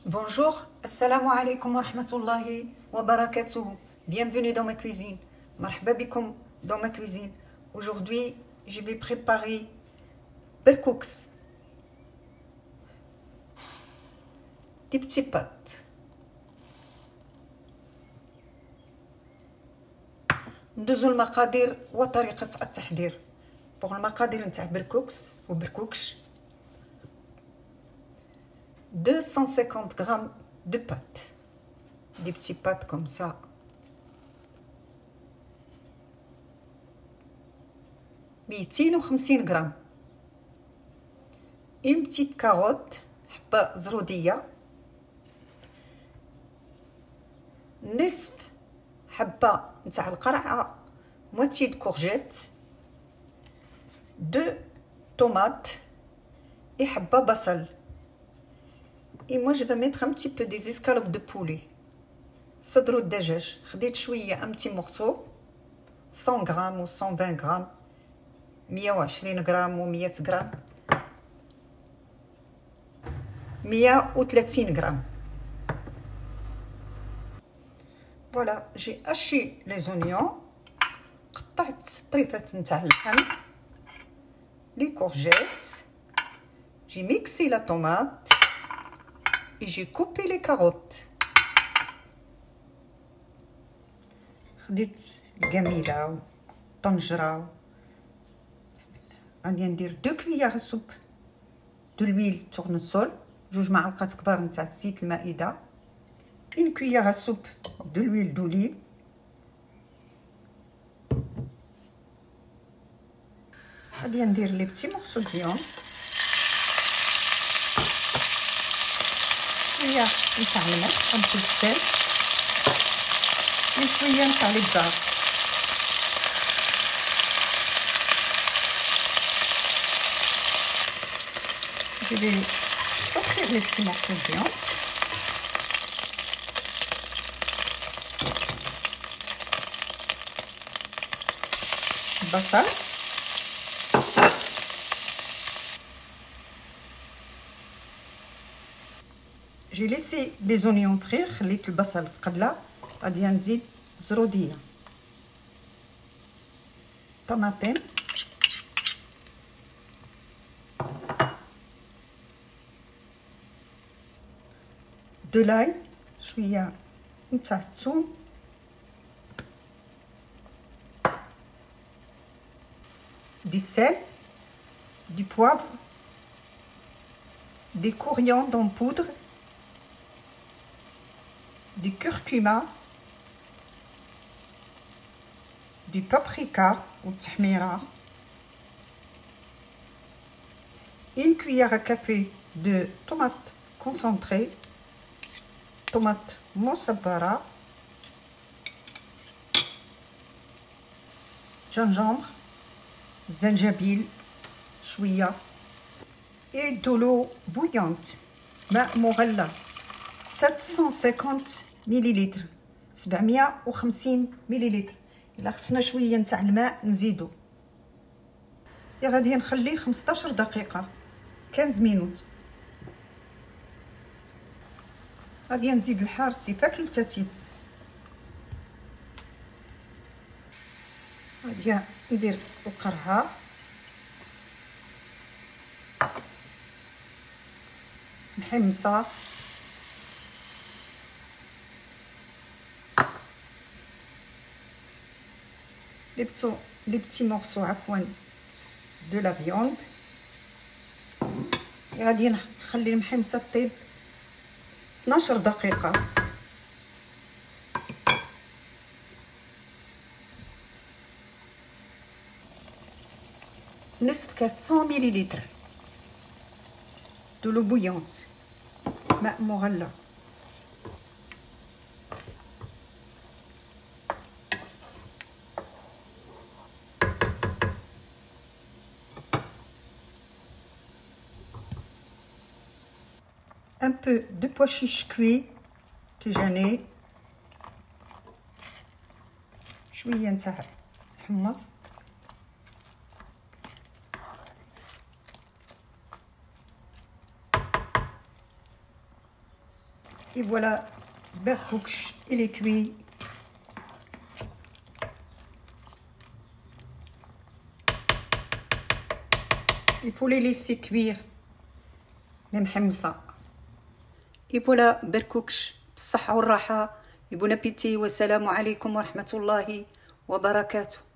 Bonjour, assalamu alaikum wa rahmatullahi wa barakatuh. Bienvenue dans ma cuisine. Marhaba bikum dans ma cuisine. Aujourd'hui, je vais préparer berkouks, des petits pâtes. ندوزو المقادير وطريقة التحضير. pour المقادير نتاع berkouks ou berkouks 250 grammes de pâtes, des petits pâtes comme ça. ميتين وخمسين غرام. une petite carotte, حبة زرودية. نصف حبة نتاع القرعة moitié de courgette. 2 tomates et حبة بصل. Et moi je vais mettre un petit peu des escalopes de poulet. صدر الدجاج خديت شوية un petit morceau 100 غرام و 120 غرام 120 غرام و 100 غرام 130 غرام. Voilà, j'ai haché les oignons. قطعت طريفات نتاع اللحم. Les courgettes. J'ai mixé la tomate. Et j'ai coupé les carottes. خديت القميلة والطنجرة. بسم الله. غادي ندير 2 كويار سوب دو لويل تورنسول، 2 معلقات كبار نتاع زيت المائدة، 1 كويار سوب دو لويل دوليف، غادي ندير لي بتي مورسو ديال شويه نتاع الملح ونحط السل وشويه نتاع البزار. Je vais sortir les petits morceaux de viande. Basal. J'ai laissé les oignons frire, خليت البصل تقلى. غادي نزيد زرودية، طماطم، دو لاي، شوية نتاع الثوم، du sel, du poivre, des coriandres en poudre, du curcuma, du paprika ou tahmira, une cuillère à café de tomates concentrées, tomates mozzarella, gingembre, زنجبيل شوية et de l'eau bouillante ماء مغلى 750 مليلتر 750 مليلتر. إلا خصنا شوية نتاع الماء نزيدو. غادي نخليه 15 دقيقة 15 مينوت. غادي نزيد الحارتي فاكولتاتيف. غادي ندير القرعة محمصة les petits morceaux عفوا de la viande. غادي نخلي المحمصة طيب 12 دقيقة. نصف كاس 100 مليلتر de l'eau bouillante ماء مغلى. un peu de pois chiches cuits تيجاني، شوية نتاع الحمص، Et voilà, berkoukch, il est cuit. Il faut les laisser cuire. Les mhemsa. Et voilà, berkoukch, بالصحة والراحة. Et bon appétit. Wassalamu alaikum wa rahmatullahi wa barakatuh.